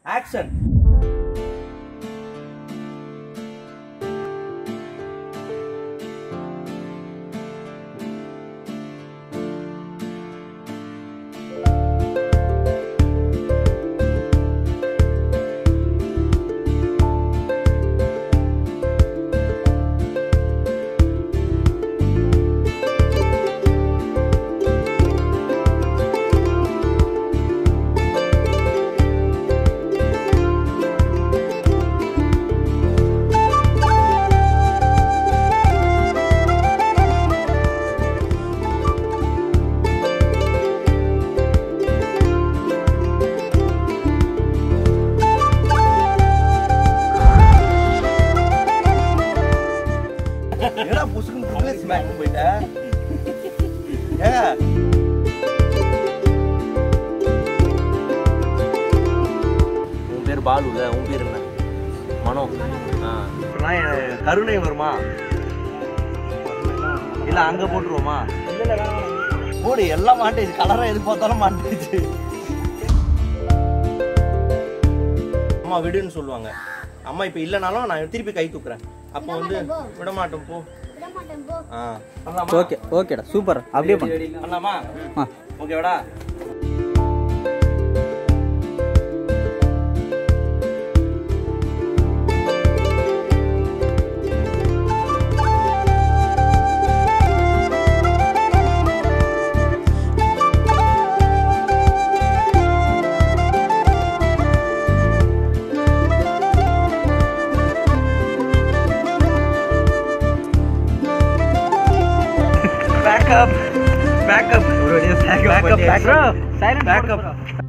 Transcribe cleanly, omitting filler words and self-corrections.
Action. Yalah pusing tulis smack beda. Ya. உன் பேர் பாலுல உன் பேர் என்ன? மனோ. கருணை வருமா? இல்ல அங்க போட்டுருவோமா? இல்ல வேணாம். போடு எல்லாம் மாட்டேது கலரா எது பார்த்தாலும் மாட்டேது. அம்மா விடுன்னு சொல்லுவாங்க. அம்மா இப்ப இல்லனாலும் நான் திருப்பி கை தூக்குறேன். அப்போ வந்து விட மாட்டோம் போ. ஓகே ஓகேடா சூப்பர் அப்படியே பண்ணலாமா? ஓகேவாடா? Back up. Bro, silent. Back up.